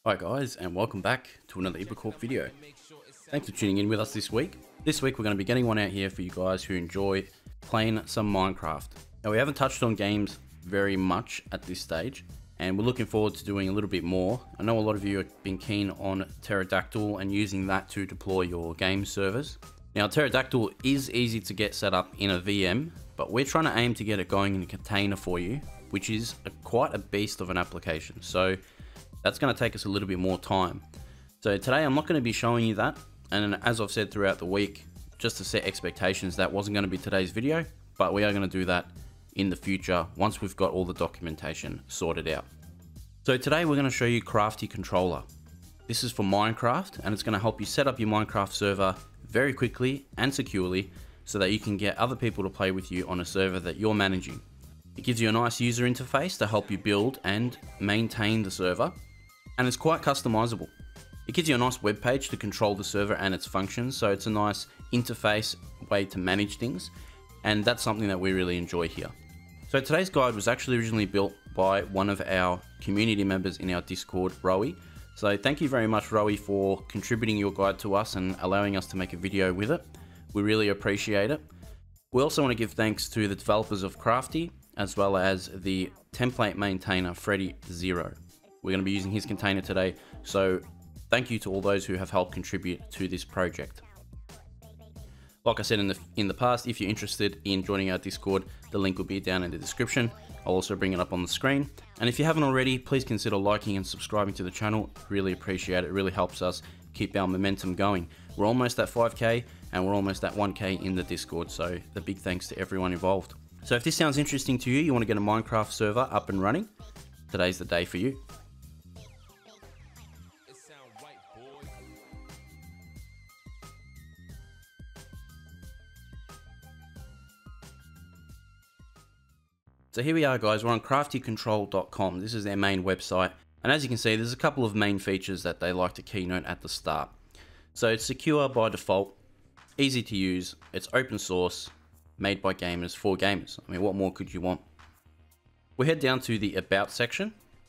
Hi guys, and welcome back to another IBRACORP video. Thanks for tuning in with us this week. This week we're going to be getting one out here for you guys who enjoy playing some Minecraft. Now we haven't touched on games very much at this stage, and we're looking forward to doing a little bit more. I know a lot of you have been keen on Pterodactyl and using that to deploy your game servers. Now Pterodactyl is easy to get set up in a VM, but we're trying to aim to get it going in a container for you, which is quite a beast of an application. So that's going to take us a little bit more time. So today I'm not going to be showing you that, and as I've said throughout the week, just to set expectations, that wasn't going to be today's video, but we are going to do that in the future once we've got all the documentation sorted out. So today we're going to show you Crafty controller. This is for Minecraft, and it's going to help you set up your Minecraft server very quickly and securely so that you can get other people to play with you on a server that you're managing. It gives you a nice user interface to help you build and maintain the server, and it's quite customizable. It gives you a nice web page to control the server and its functions, so it's a nice interface way to manage things, and that's something that we really enjoy here. So today's guide was actually originally built by one of our community members in our Discord, Rowie. So thank you very much, Rowie, for contributing your guide to us and allowing us to make a video with it. We really appreciate it. We also want to give thanks to the developers of Crafty, as well as the template maintainer, Freddy Zero. We're going to be using his container today, so thank you to all those who have helped contribute to this project. Like I said in the past, if you're interested in joining our Discord, the link will be down in the description. I'll also bring it up on the screen. And if you haven't already, please consider liking and subscribing to the channel. Really appreciate it. It really helps us keep our momentum going. We're almost at 5k and we're almost at 1k in the Discord, so a big thanks to everyone involved. So if this sounds interesting to you, you want to get a Minecraft server up and running, today's the day for you. So here we are, guys, we're on craftycontrol.com. This is their main website, and as you can see, there's a couple of main features that they like to keynote at the start. So it's secure by default, easy to use, it's open source, made by gamers for gamers. I mean, what more could you want? We head down to the About section.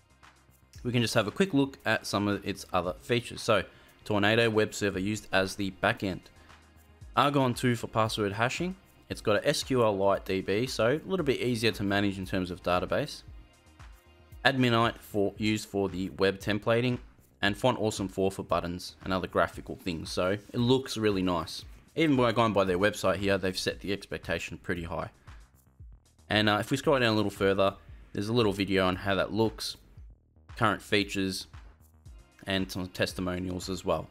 We can just have a quick look at some of its other features. So, Tornado web server used as the backend. Argon 2 for password hashing. It's got a SQLite DB, so a little bit easier to manage in terms of database. Adminite used for the web templating, and Font Awesome 4 for buttons and other graphical things. So it looks really nice. Even by going by their website here, they've set the expectation pretty high. And if we scroll down a little further, there's a little video on how that looks, current features, and some testimonials as well.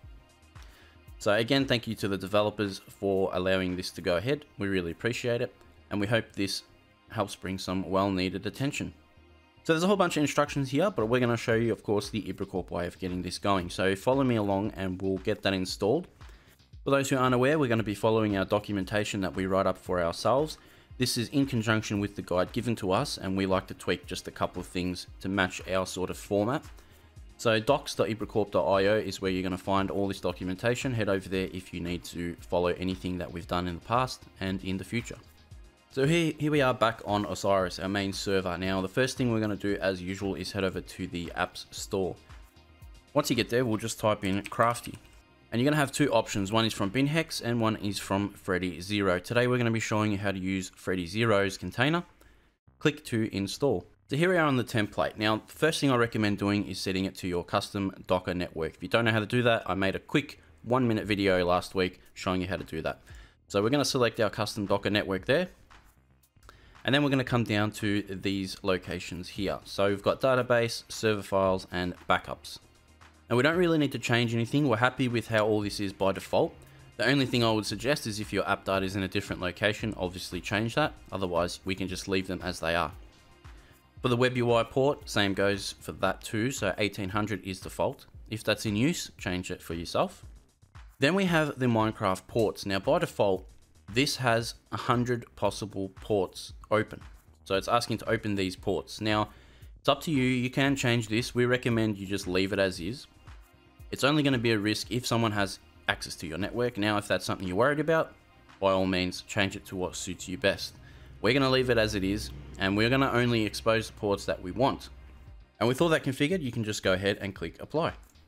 So again, thank you to the developers for allowing this to go ahead. We really appreciate it, and we hope this helps bring some well-needed attention. So there's a whole bunch of instructions here, but we're going to show you, of course, the IBRACORP way of getting this going. So follow me along and we'll get that installed. For those who aren't aware, we're going to be following our documentation that we write up for ourselves. This is in conjunction with the guide given to us, and we like to tweak just a couple of things to match our sort of format. So docs.ibracorp.io is where you're going to find all this documentation. Head over there if you need to follow anything that we've done in the past and in the future. So here we are back on Osiris, our main server. Now the first thing we're going to do as usual is head over to the apps store. Once you get there, we'll just type in Crafty. And you're going to have two options. One is from BinHex and one is from Freddy Zero. Today we're going to be showing you how to use Freddy Zero's container. Click to install. So here we are on the template. Now, the first thing I recommend doing is setting it to your custom Docker network. If you don't know how to do that, I made a quick 1-minute video last week showing you how to do that. So we're going to select our custom Docker network there. And then we're going to come down to these locations here. So we've got database, server files, and backups. And we don't really need to change anything. We're happy with how all this is by default. The only thing I would suggest is if your app data is in a different location, obviously change that. Otherwise, we can just leave them as they are. For the web UI port, same goes for that too. So 1800 is default. If that's in use, change it for yourself. Then we have the Minecraft ports. Now by default, this has 100 possible ports open. So it's asking to open these ports. Now, it's up to you. You can change this. We recommend you just leave it as is. It's only going to be a risk if someone has access to your network. Now, if that's something you're worried about, by all means, change it to what suits you best. We're going to leave it as it is, and we're going to only expose the ports that we want. And with all that configured, you can just go ahead and click apply.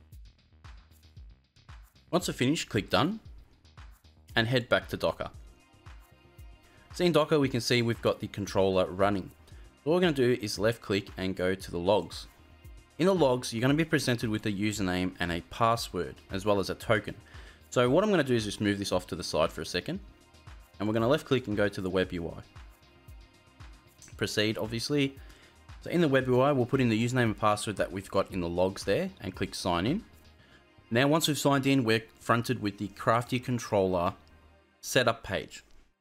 Once we're finished, click done and head back to Docker. So in Docker, we can see we've got the controller running. So what we're going to do is left click and go to the logs. In the logs, you're going to be presented with a username and a password, as well as a token. So what I'm going to do is just move this off to the side for a second. And we're going to left click and go to the web UI. Proceed, obviously. So in the web UI, we'll put in the username and password that we've got in the logs there and click sign in. Now, once we've signed in, we're fronted with the Crafty controller setup page.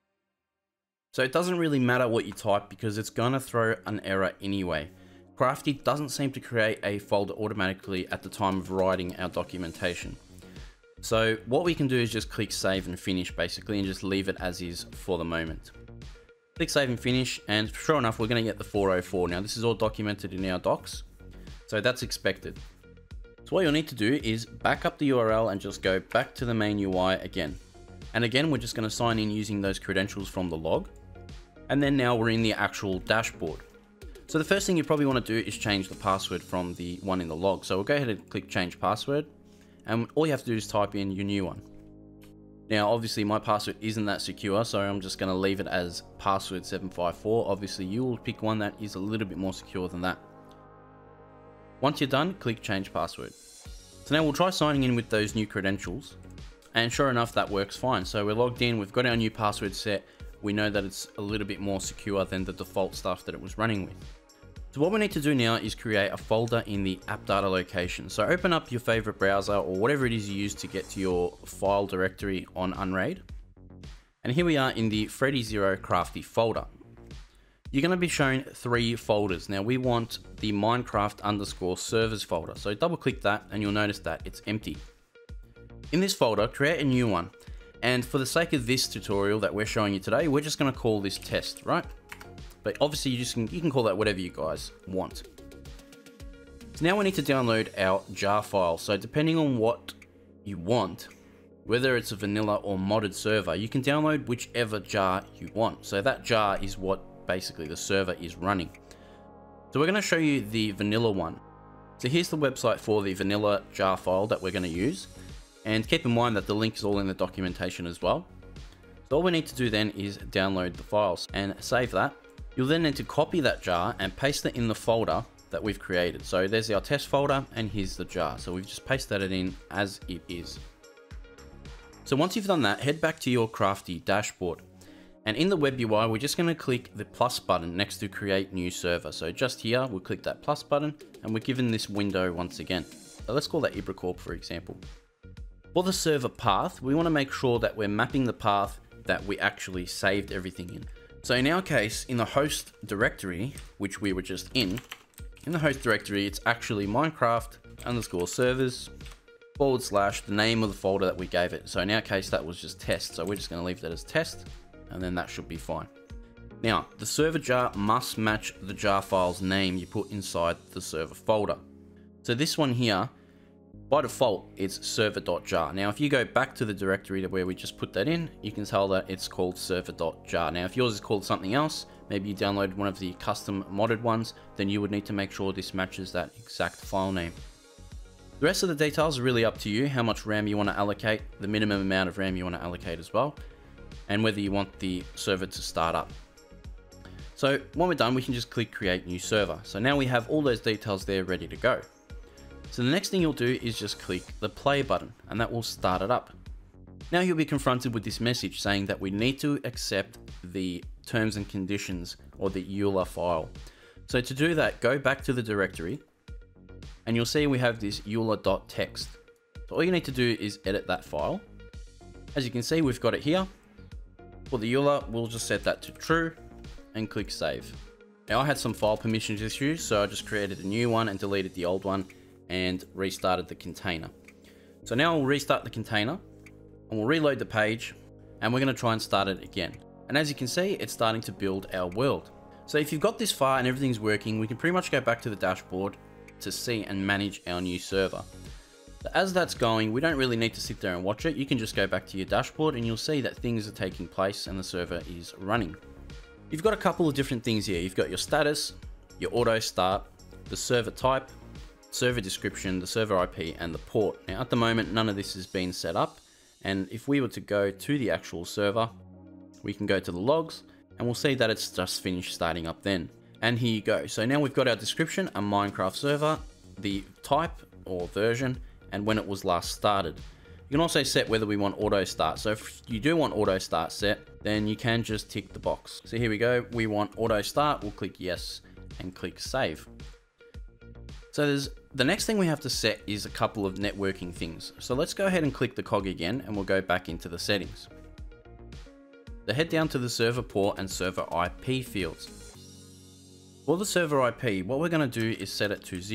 So it doesn't really matter what you type because it's going to throw an error anyway. Crafty doesn't seem to create a folder automatically at the time of writing our documentation. So what we can do is just click save and finish basically and just leave it as is for the moment. Click save and finish, and sure enough, we're going to get the 404. Now this is all documented in our docs, so that's expected. So what you'll need to do is back up the URL and just go back to the main UI again. And again, we're just going to sign in using those credentials from the log. And then now we're in the actual dashboard. So the first thing you probably want to do is change the password from the one in the log. So we'll go ahead and click change password. And all you have to do is type in your new one. Now, obviously my password isn't that secure, so I'm just going to leave it as password 754. Obviously you will pick one that is a little bit more secure than that. Once you're done, click change password. So now we'll try signing in with those new credentials, and sure enough, that works fine. So we're logged in, we've got our new password set. We know that it's a little bit more secure than the default stuff that it was running with. So what we need to do now is create a folder in the app data location. So open up your favorite browser or whatever it is you use to get to your file directory on Unraid. And here we are in the Freddy Zero Crafty folder. You're going to be shown 3 folders. Now we want the Minecraft_servers folder. So double click that and you'll notice that it's empty. In this folder, create a new one. And for the sake of this tutorial that we're showing you today, we're just going to call this test, right? But obviously you can call that whatever you guys want. So now we need to download our jar file. So depending on what you want, whether it's a vanilla or modded server, you can download whichever jar you want. So that jar is what basically the server is running. So we're going to show you the vanilla one. So here's the website for the vanilla jar file that we're going to use. And keep in mind that the link is all in the documentation as well. So all we need to do then is download the files and save that. You'll then need to copy that jar and paste it in the folder that we've created. So there's our test folder and here's the jar. So we've just pasted it in as it is. So once you've done that, head back to your Crafty dashboard. And in the web UI, we're just going to click the plus button next to create new server. So just here, we'll click that plus button and we're given this window once again. So let's call that IBRACORP for example. For the server path, we want to make sure that we're mapping the path that we actually saved everything in. So in our case, in the host directory, which we were just in the host directory, it's actually Minecraft_servers / the name of the folder that we gave it. So in our case, that was just test. So we're just going to leave that as test. And then that should be fine. Now, the server jar must match the jar file's name you put inside the server folder. So this one here, by default, it's server.jar. Now, if you go back to the directory to where we just put that in, you can tell that it's called server.jar. Now, if yours is called something else, maybe you downloaded one of the custom modded ones, then you would need to make sure this matches that exact file name. The rest of the details are really up to you, how much RAM you want to allocate, the minimum amount of RAM you want to allocate as well, and whether you want the server to start up. So when we're done, we can just click create new server. So now we have all those details there ready to go. So the next thing you'll do is just click the play button and that will start it up. Now you'll be confronted with this message saying that we need to accept the terms and conditions or the EULA file. So to do that, go back to the directory and you'll see we have this EULA.txt. So all you need to do is edit that file. As you can see, we've got it here. For the EULA, we'll just set that to true and click save. Now I had some file permissions issues, so I just created a new one and deleted the old one and restarted the container. So now we'll restart the container and we'll reload the page and we're going to try and start it again. And as you can see, it's starting to build our world. So if you've got this far and everything's working, we can pretty much go back to the dashboard to see and manage our new server. So as that's going, we don't really need to sit there and watch it. You can just go back to your dashboard and you'll see that things are taking place and the server is running. You've got a couple of different things here. You've got your status, your auto start, the server type, server description, the server IP, and the port. Now at the moment, none of this has been set up. And if we were to go to the actual server, we can go to the logs and we'll see that it's just finished starting up then. And here you go. So now we've got our description, a Minecraft server, the type or version, and when it was last started. You can also set whether we want auto start. So if you do want auto start set, then you can just tick the box. So here we go. We want auto start. We'll click yes and click save. So the next thing we have to set is a couple of networking things. So let's go ahead and click the cog again and we'll go back into the settings. So head down to the server port and server IP fields. For the server IP, what we're going to do is set it to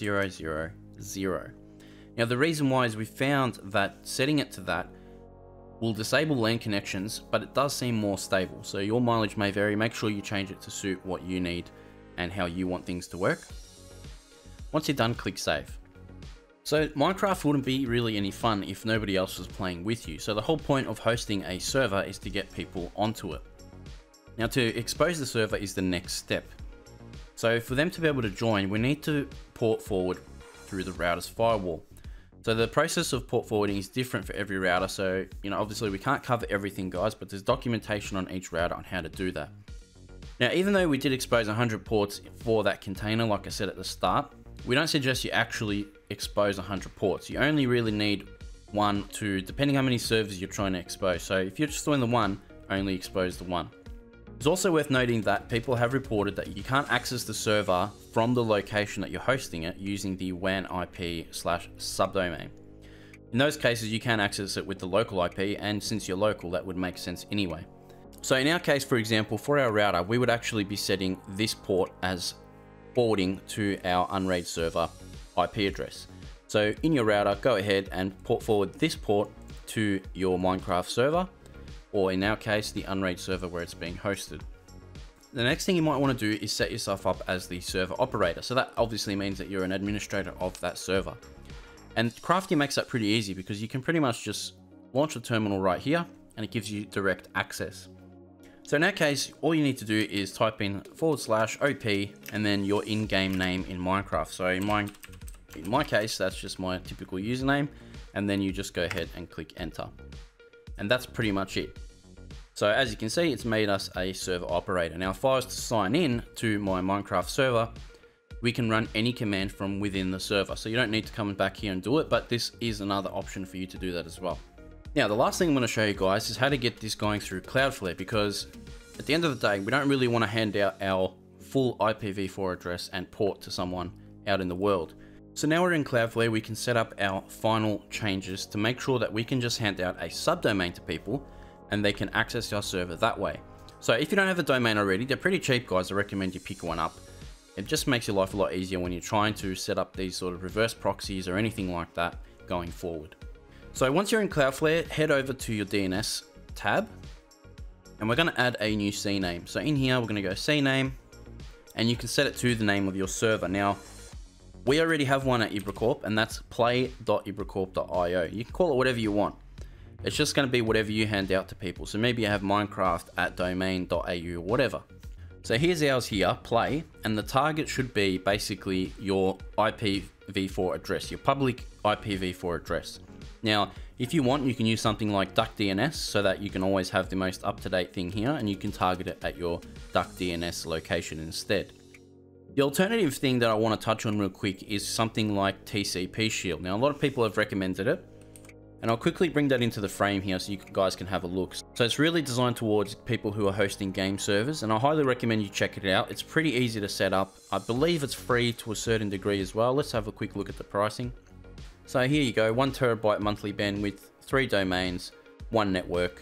0000. Now the reason why is we found that setting it to that will disable LAN connections, but it does seem more stable. So your mileage may vary. Make sure you change it to suit what you need and how you want things to work. Once you're done, click save. So Minecraft wouldn't be really any fun if nobody else was playing with you. So the whole point of hosting a server is to get people onto it. Now to expose the server is the next step. So for them to be able to join, we need to port forward through the router's firewall. So the process of port forwarding is different for every router. So, obviously we can't cover everything, guys, but there's documentation on each router on how to do that. Now, even though we did expose 100 ports for that container, like I said at the start, we don't suggest you actually expose 100 ports. You only really need 1 to, depending how many servers you're trying to expose. So if you're just doing the 1, only expose the 1. It's also worth noting that people have reported that you can't access the server from the location that you're hosting it using the WAN IP/subdomain. In those cases, you can access it with the local IP, and since you're local, that would make sense anyway. So in our case, for example, for our router, we would actually be setting this port as forwarding to our Unraid server IP address. So in your router, go ahead and port forward this port to your Minecraft server, or in our case, the Unraid server where it's being hosted. The next thing you might want to do is set yourself up as the server operator. So that obviously means that you're an administrator of that server. And Crafty makes that pretty easy because you can pretty much just launch the terminal right here and it gives you direct access. So in our case, all you need to do is type in /OP and then your in-game name in Minecraft. So in my case, that's just my typical username, and then you just go ahead and click enter. And that's pretty much it. So as you can see, it's made us a server operator. Now, if I was to sign in to my Minecraft server, we can run any command from within the server. So you don't need to come back here and do it, but this is another option for you to do that as well. Now, the last thing I'm going to show you guys is how to get this going through Cloudflare, because at the end of the day, we don't really want to hand out our full IPv4 address and port to someone out in the world. So now we're in Cloudflare, we can set up our final changes to make sure that we can just hand out a subdomain to people and they can access our server that way. So if you don't have a domain already, they're pretty cheap, guys. I recommend you pick one up. It just makes your life a lot easier when you're trying to set up these sort of reverse proxies or anything like that going forward. So once you're in Cloudflare, head over to your DNS tab and we're going to add a new CNAME. So in here, we're going to go CNAME and you can set it to the name of your server. Now, we already have one at IBRACORP and that's play.ibracorp.io. You can call it whatever you want. It's just going to be whatever you hand out to people. So maybe you have Minecraft at domain.au or whatever. So here's ours here, play, and the target should be basically your IPv4 address, your public IPv4 address. Now, if you want, you can use something like DuckDNS so that you can always have the most up-to-date thing here and you can target it at your DuckDNS location instead. The alternative thing that I want to touch on real quick is something like TCP Shield. Now, a lot of people have recommended it, and I'll quickly bring that into the frame here so you guys can have a look. So it's really designed towards people who are hosting game servers, and I highly recommend you check it out. It's pretty easy to set up. I believe it's free to a certain degree as well. Let's have a quick look at the pricing. So here you go, 1 terabyte monthly bandwidth, 3 domains, 1 network.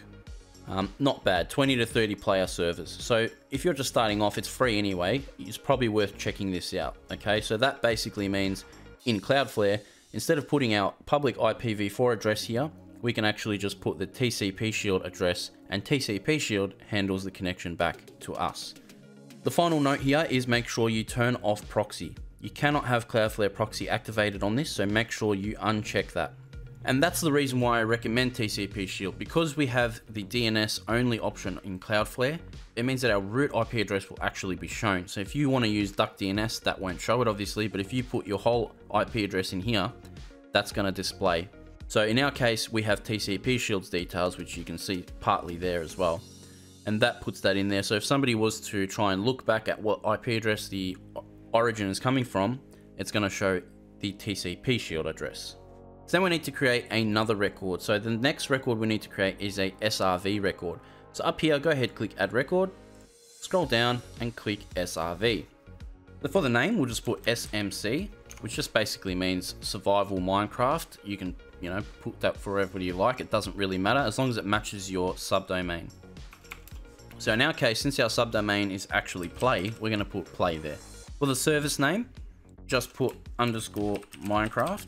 Not bad, 20 to 30 player servers. So if you're just starting off, it's free anyway. It's probably worth checking this out. Okay, so that basically means in Cloudflare, instead of putting our public IPv4 address here, we can actually just put the TCP Shield address, and TCP Shield handles the connection back to us. The final note here is make sure you turn off proxy. You cannot have Cloudflare proxy activated on this, so make sure you uncheck that. And that's the reason why I recommend TCP Shield, because we have the DNS only option in Cloudflare. It means that our root IP address will actually be shown. So if you want to use DuckDNS, that won't show it obviously, but if you put your whole IP address in here, that's going to display. So in our case, we have TCP Shield's details, which you can see partly there as well. And that puts that in there. So if somebody was to try and look back at what IP address the origin is coming from, it's going to show the TCP Shield address. So then we need to create another record. So the next record we need to create is a SRV record. So up here, go ahead, click add record, scroll down and click SRV. So for the name, we'll just put SMC, which just basically means survival Minecraft. You can, put that for whatever you like. It doesn't really matter as long as it matches your subdomain. So in our case, since our subdomain is actually play, we're going to put play there. For the service name, just put _Minecraft.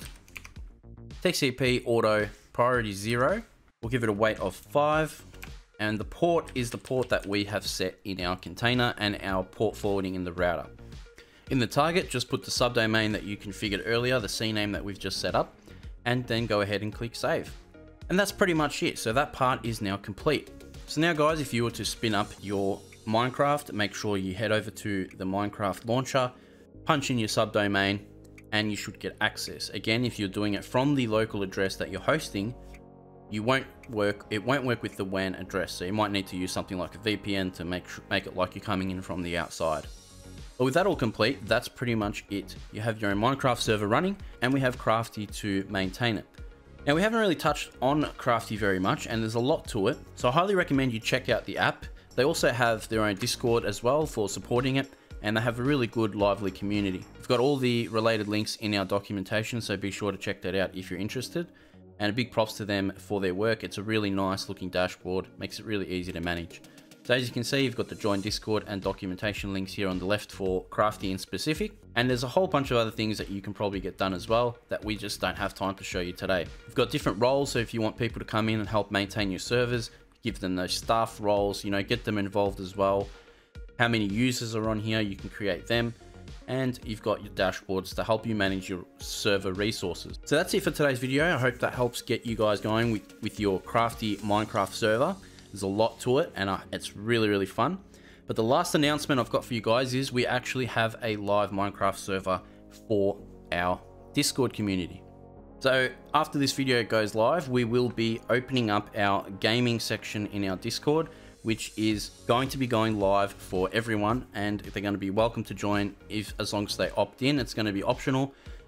TCP auto priority 0. We'll give it a weight of 5. And the port is the port that we have set in our container and our port forwarding in the router. In the target, just put the subdomain that you configured earlier, the CNAME that we've just set up, and then go ahead and click save. And that's pretty much it. So that part is now complete. So now guys, if you were to spin up your Minecraft, make sure you head over to the Minecraft launcher, punch in your subdomain, and you should get access. Again, if you're doing it from the local address that you're hosting, it won't work with the WAN address. So you might need to use something like a VPN to make it like you're coming in from the outside. But with that all complete, that's pretty much it. You have your own Minecraft server running, and we have Crafty to maintain it. Now we haven't really touched on Crafty very much, and there's a lot to it. So I highly recommend you check out the app. They also have their own Discord as well for supporting it, and they have a really good, lively community. We've got all the related links in our documentation, so be sure to check that out if you're interested. And a big props to them for their work. It's a really nice looking dashboard, makes it really easy to manage. So as you can see, you've got the join Discord and documentation links here on the left for Crafty in specific. And there's a whole bunch of other things that you can probably get done as well that we just don't have time to show you today. We've got different roles, so if you want people to come in and help maintain your servers, give them those staff roles, get them involved as well. How many users are on here, you can create them. And you've got your dashboards to help you manage your server resources. So that's it for today's video. I hope that helps get you guys going with your Crafty Minecraft server. There's a lot to it, and it's really, really fun. But the last announcement I've got for you guys is we actually have a live Minecraft server for our Discord community. So after this video goes live, we will be opening up our gaming section in our Discord, which is going to be going live for everyone, and they're going to be welcome to join as long as they opt in. It's going to be optional.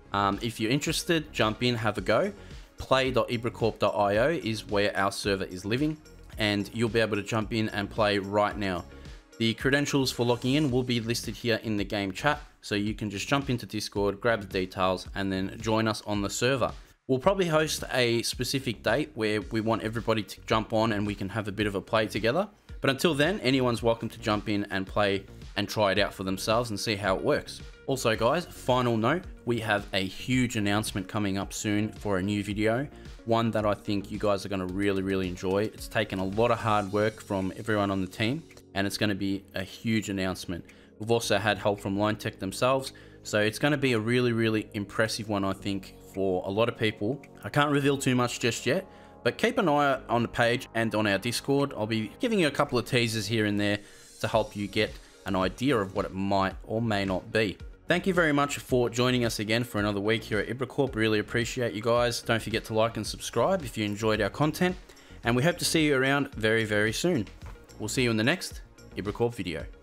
If you're interested, jump in, have a go. Play.ibracorp.io is where our server is living, and you'll be able to jump in and play right now. The credentials for logging in will be listed here in the game chat, so you can just jump into Discord, grab the details, and then join us on the server. We'll probably host a specific date where we want everybody to jump on and we can have a bit of a play together. But until then, anyone's welcome to jump in and play and try it out for themselves and see how it works. Also guys, final note, we have a huge announcement coming up soon for a new video. One that I think you guys are going to really, really enjoy. It's taken a lot of hard work from everyone on the team, and it's going to be a huge announcement. We've also had help from Line Tech themselves, so it's going to be a really, really impressive one, I think, for a lot of people. I can't reveal too much just yet, but keep an eye on the page and on our Discord. I'll be giving you a couple of teasers here and there to help you get an idea of what it might or may not be. Thank you very much for joining us again for another week here at IBRACORP. Really appreciate you guys. Don't forget to like and subscribe if you enjoyed our content, and we hope to see you around very, very soon. We'll see you in the next IBRACORP video.